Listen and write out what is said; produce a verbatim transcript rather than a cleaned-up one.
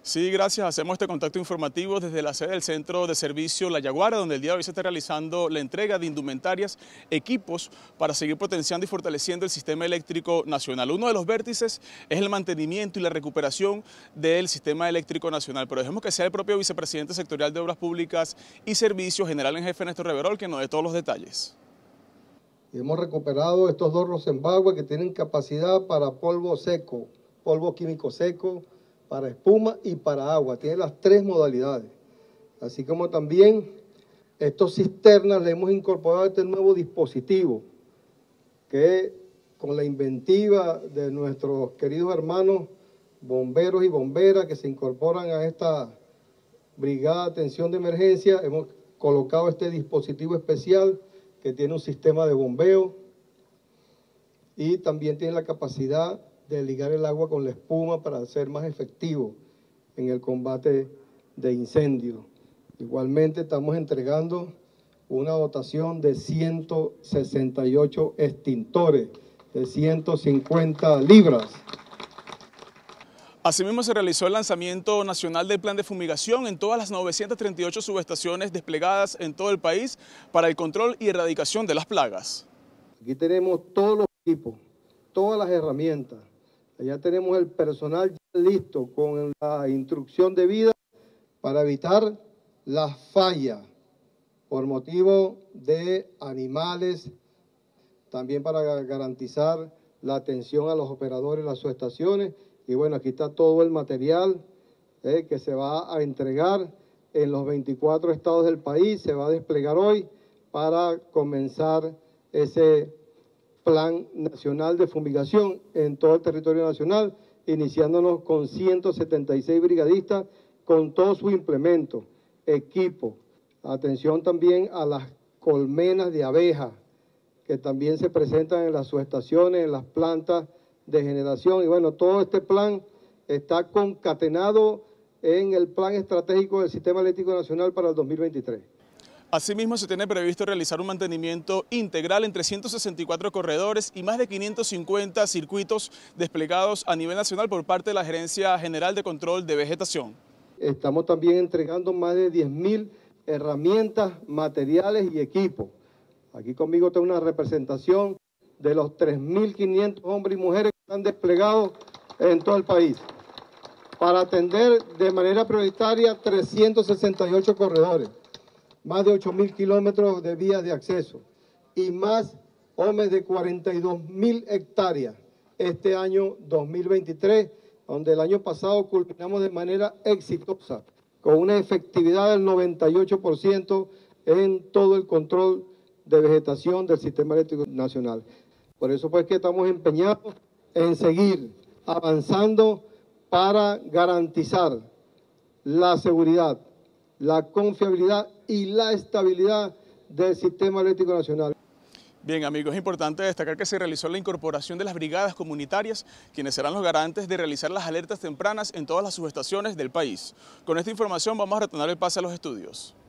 Sí, gracias. Hacemos este contacto informativo desde la sede del Centro de Servicio La Yaguara, donde el día de hoy se está realizando la entrega de indumentarias, equipos para seguir potenciando y fortaleciendo el sistema eléctrico nacional. Uno de los vértices es el mantenimiento y la recuperación del sistema eléctrico nacional, pero dejemos que sea el propio vicepresidente sectorial de Obras Públicas y Servicios, general en jefe Néstor Reverol, que nos dé todos los detalles. Hemos recuperado estos dos Rosenbauer que tienen capacidad para polvo seco, polvo químico seco, para espuma y para agua. Tiene las tres modalidades. Así como también estos cisternas le hemos incorporado este nuevo dispositivo que con la inventiva de nuestros queridos hermanos bomberos y bomberas que se incorporan a esta brigada de atención de emergencia, hemos colocado este dispositivo especial que tiene un sistema de bombeo y también tiene la capacidad de ligar el agua con la espuma para ser más efectivo en el combate de incendios. Igualmente estamos entregando una dotación de ciento sesenta y ocho extintores de ciento cincuenta libras. Asimismo, se realizó el lanzamiento nacional del plan de fumigación en todas las novecientas treinta y ocho subestaciones desplegadas en todo el país para el control y erradicación de las plagas. Aquí tenemos todos los equipos, todas las herramientas. Allá tenemos el personal ya listo con la instrucción debida para evitar las fallas por motivo de animales, también para garantizar la atención a los operadores de las subestaciones. Y bueno, aquí está todo el material eh, que se va a entregar en los veinticuatro estados del país, se va a desplegar hoy para comenzar ese Plan Nacional de Fumigación en todo el territorio nacional, iniciándonos con ciento setenta y seis brigadistas con todos sus implementos, equipo. Atención también a las colmenas de abejas que también se presentan en las subestaciones, en las plantas de generación. Y bueno, todo este plan está concatenado en el Plan Estratégico del Sistema Eléctrico Nacional para el dos mil veintitrés. Asimismo, se tiene previsto realizar un mantenimiento integral en trescientos sesenta y cuatro corredores y más de quinientos cincuenta circuitos desplegados a nivel nacional por parte de la Gerencia General de Control de Vegetación. Estamos también entregando más de diez mil herramientas, materiales y equipos. Aquí conmigo tengo una representación de los tres mil quinientos hombres y mujeres que están desplegados en todo el país para atender de manera prioritaria trescientos sesenta y ocho corredores. Más de ocho mil kilómetros de vías de acceso y más homes de cuarenta y dos mil hectáreas este año dos mil veintitrés, donde el año pasado culminamos de manera exitosa, con una efectividad del noventa y ocho por ciento en todo el control de vegetación del Sistema Eléctrico Nacional. Por eso pues que estamos empeñados en seguir avanzando para garantizar la seguridad, la confiabilidad y la estabilidad del Sistema Eléctrico Nacional. Bien, amigos, es importante destacar que se realizó la incorporación de las brigadas comunitarias, quienes serán los garantes de realizar las alertas tempranas en todas las subestaciones del país. Con esta información vamos a retornar el pase a los estudios.